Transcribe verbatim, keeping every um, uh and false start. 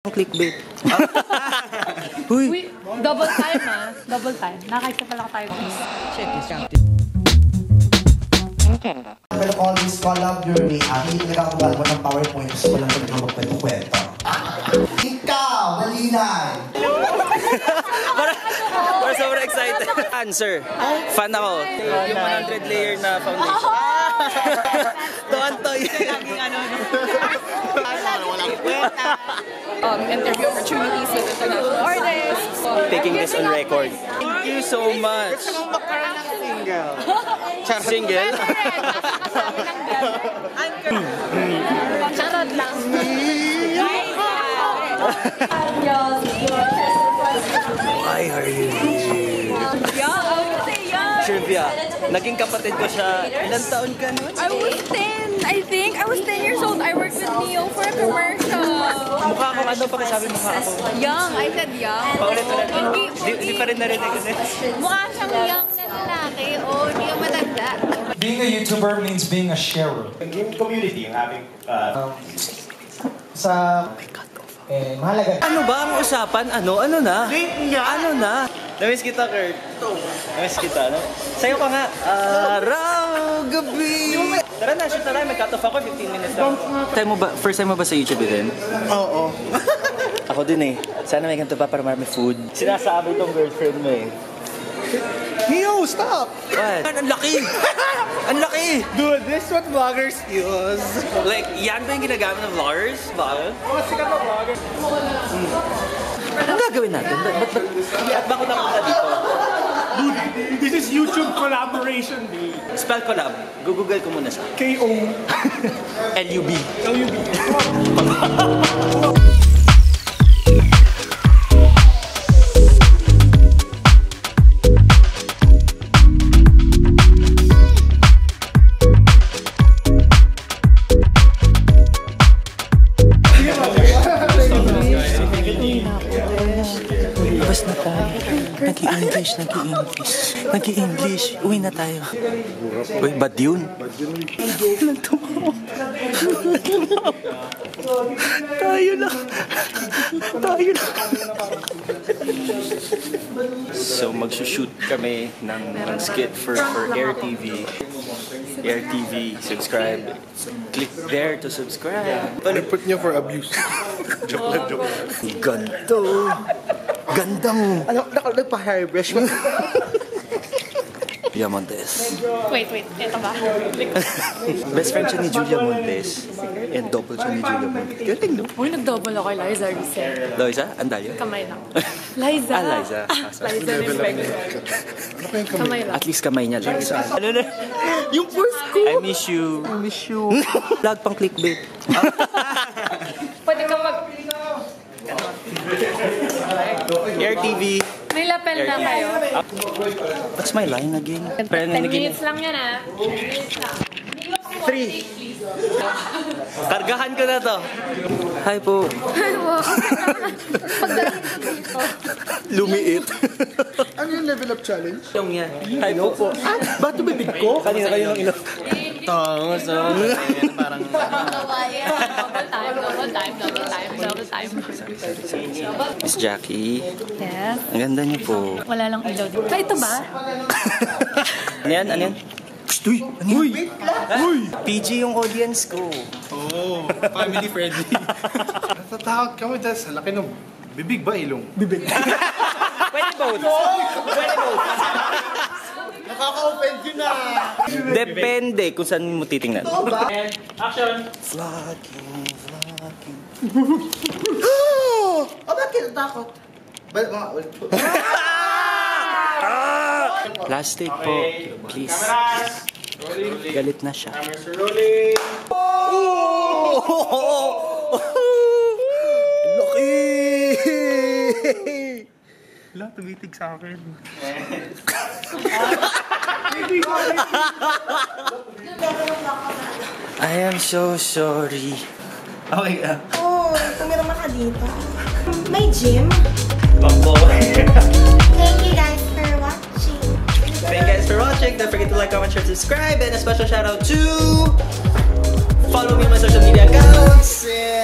Clickbait. Uy! Uy! Double time ah. Double time. Nakakita pala tayo. Check this out. Pero all this collab journey, ah, hindi nagkakagal mo ng PowerPoints ko lang talaga magkwento-kwento. Ikaw, Baninay! We're so excited. Answer. Fan ako. Yung one hundred layer na foundation. Tuwan-toy. Um, interview opportunities with international artists. Taking this on record. Thank you so much. Single. Single? Charot lang. Why are you here? Trivia. Naging kapatid ko siya. Ilang taon ka nun? I was ten, I think. I was ten years old. I worked with Neo for a commercial. Mukha ko ano pa kasabi mukha ako? Young. I said young. Paulit-ulit. Hindi, Di, di pa rin narinig kasi. mukha siyang young na lalaki o hindi yung matanda. Being a YouTuber means being a sharer. Yung community, yung aming... Uh, Sa... Eh, mahalaga. Ano ba ang usapan? Ano? Ano na? Ano na? Namiss kita, Kurt. Namiss kita, no? Sa'yo ka nga. Araw, gabi. Tara na, shoot na lang. Mag-cut off ako. fifteen minutes lang. Time mo ba, first time mo ba sa YouTube din? Oo. Ako din eh. Sana may ganito pa para marami food. Sinasabi itong girlfriend mo eh. Neo, stop! What? Ang laki! Ang laki! Dude, this is what vloggers use. Like, yan ba yung ginagamit ng vloggers? Bakit? Mga sikat na vlogger. Hmm. Anong gagawin natin? Ba't, ba't, ba't, at bakit napunta dito? Dude, this is YouTube collaboration day. Spell collab. Google ko muna siya. K O L U B. L U B. Labas na tayo. Nag-i-English, nag-i-English. Nag-i-English. Uwi na tayo. Uy, bad yun? Bad yun. Nagtumawa. Nagtumawa. Tayo lang. Tayo lang. So, magsushoot kami ng, ng skit for, for AirTV. AirTV, subscribe. Click there to subscribe. Report niyo for abuse. Joke lang, joke lang. Ganto. Ganda mo. Ano, nagpa-hairbrush mo? Julia Montes. Wait, wait. Ito ba? Best friend siya ni Julia Montes. And double siya ni Julia Montes. Galing, no? Uy, nag-double ako kay Liza Rice. Liza? Andalyo? Kamay lang. Liza. Ah, Liza. Liza ni Becky. Kamay lang. At least kamay niya, Liza. Ano na? Yung first ko. I miss you. I miss you. Vlog pang clickbait. Pwede ka mag... AirTV. May lapel na kayo. What's my line again? ten minutes lang yan ah. ten minutes lang. Three. Kargahan ko na to. Hi po. Ay, wow. Pagdating ko dito. Lumiit. Ano yung level up challenge? Yung yan. Hi po. Ah, ba't ito bibig ko? Kanina kayo ng ilo. Tama, so. Parang... Double time, double time, double time, double time. Miss Jackie. Yes. Ang ganda niyo po. Wala lang ilaw dito. Ah, ito ba? Ano yan? Ano yan? Uy! Uy! Uy! P G yung audience ko. Oh, family friendly. Natatakot kami dahil sa laki ng bibig ba ilong? Bibig. Pwede both. Pwede both. Nakaka-offend yun na. Depende kung saan mo titingnan. and action! Vlogging, vlogging. Oh, bakit natakot? Ba, mga... Last take po. Please. Cameras! Rolling. Galit na siya. Cameras are rolling. Laki! Wala, tumitig sa akin. I am so sorry. Okay ka. Oh, pumirma ka dito. May gym. Bambo. Thank you guys for watching. Thank you guys for watching. Don't forget to like, comment, share, subscribe. And a special shout out to... Follow me on my social media accounts.